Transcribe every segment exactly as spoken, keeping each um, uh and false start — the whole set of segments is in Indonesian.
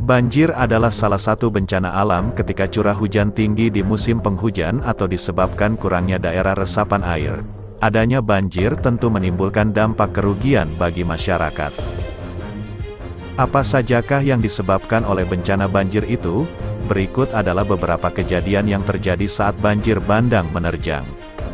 Banjir adalah salah satu bencana alam ketika curah hujan tinggi di musim penghujan atau disebabkan kurangnya daerah resapan air. Adanya banjir tentu menimbulkan dampak kerugian bagi masyarakat. Apa sajakah yang disebabkan oleh bencana banjir itu? Berikut adalah beberapa kejadian yang terjadi saat banjir bandang menerjang.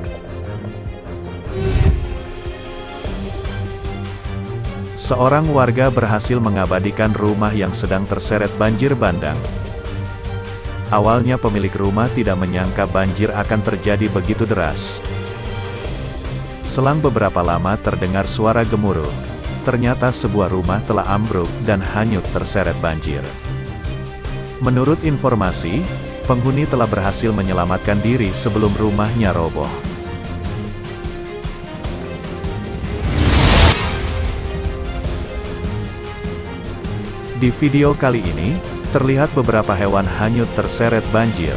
Seorang warga berhasil mengabadikan rumah yang sedang terseret banjir bandang. Awalnya pemilik rumah tidak menyangka banjir akan terjadi begitu deras. Selang beberapa lama terdengar suara gemuruh. Ternyata sebuah rumah telah ambruk dan hanyut terseret banjir. Menurut informasi, penghuni telah berhasil menyelamatkan diri sebelum rumahnya roboh. Di video kali ini, terlihat beberapa hewan hanyut terseret banjir.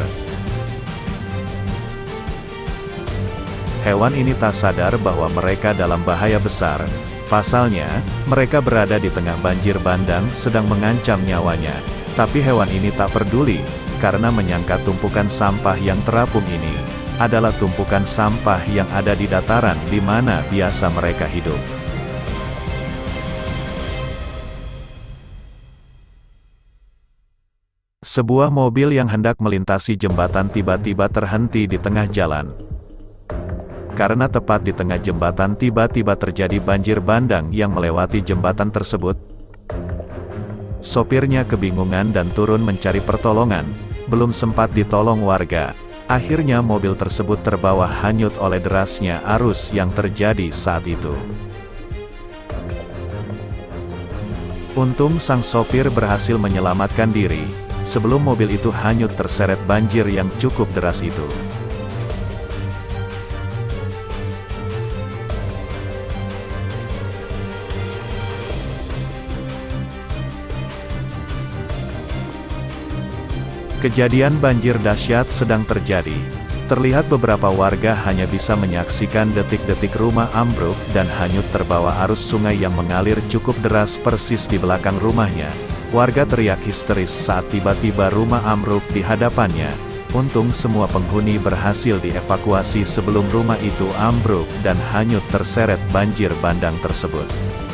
Hewan ini tak sadar bahwa mereka dalam bahaya besar. Pasalnya, mereka berada di tengah banjir bandang sedang mengancam nyawanya. Tapi hewan ini tak peduli, karena menyangka tumpukan sampah yang terapung ini adalah tumpukan sampah yang ada di dataran di mana biasa mereka hidup. Sebuah mobil yang hendak melintasi jembatan tiba-tiba terhenti di tengah jalan. Karena tepat di tengah jembatan tiba-tiba terjadi banjir bandang yang melewati jembatan tersebut. Sopirnya kebingungan dan turun mencari pertolongan, belum sempat ditolong warga. Akhirnya mobil tersebut terbawa hanyut oleh derasnya arus yang terjadi saat itu. Untung sang sopir berhasil menyelamatkan diri, sebelum mobil itu hanyut terseret banjir yang cukup deras itu. Kejadian banjir dahsyat sedang terjadi. Terlihat beberapa warga hanya bisa menyaksikan detik-detik rumah ambruk dan hanyut terbawa arus sungai yang mengalir cukup deras persis di belakang rumahnya. Warga teriak histeris saat tiba-tiba rumah ambruk di hadapannya. Untung semua penghuni berhasil dievakuasi sebelum rumah itu ambruk dan hanyut terseret banjir bandang tersebut.